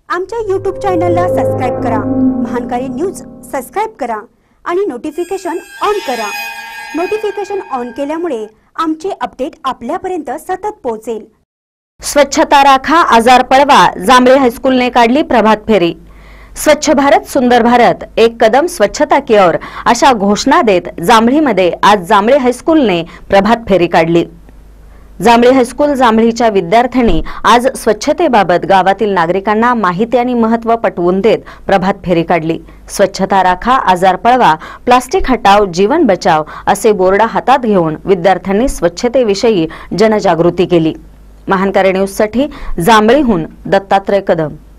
आमच्या YouTube चॅनलला subscribe करा, महानकारी न्यूज सबस्क्राइब करा आणि नोटिफिकेशन ऑन करा। नोटिफिकेशन ऑन केल्यामुळे आमचे अपडेट आपल्यापर्यंत सतत पोहोचेल। स्वच्छता राखा, आजार पळवा, जांभळे हायस्कूलने काढली प्रभात फेरी। स्वच्छ भारत सुंदर भारत, एक कदम स्वच्छता की ओर अशा घोषणा देत जांभळीमध्ये आज जांभळे हायस्कूलने प्रभात फेरी काढली। जांभळे हायस्कूल जांभळीच्या विद्यार्थ्यांनी आज स्वच्छतेबाबत गावातील नागरिकांना माहिती आणि महत्त्व पटवून देत प्रभात फेरी काढली। स्वच्छता राखा, आजार पळवा, प्लास्टिक हटाव, जीवन बचाव असे बोर्ड हातात घेऊन विद्यार्थ्यांनी स्वच्छतेविषयी जनजागृती केली। महानकारी न्यूजसाठी जांभळीहून दत्तात्रय कदम।